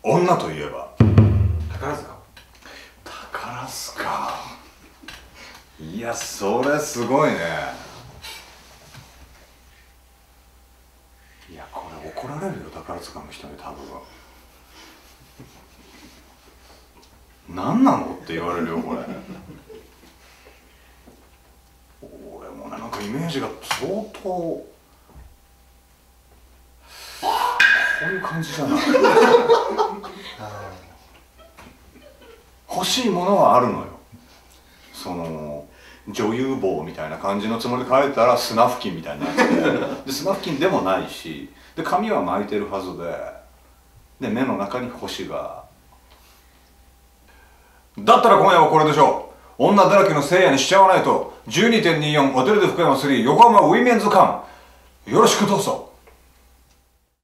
女といえば宝塚。 宝塚。いや、それすごいね。いや、これ怒られるよ、宝塚の人に多分。何なのって言われるよ、これ。俺もね、なんかイメージが相当こういう感じじゃない。欲しいものはあるのよ。その女優帽みたいな感じのつもりで書いたら砂付近みたいになってで砂付近でもないし、で髪は巻いてるはずで目の中に星が。だったら今夜はこれでしょう。女だらけの聖夜にしちゃわないと。12.24 ホテルで福山3横浜ウィメンズ館、よろしくどうぞ。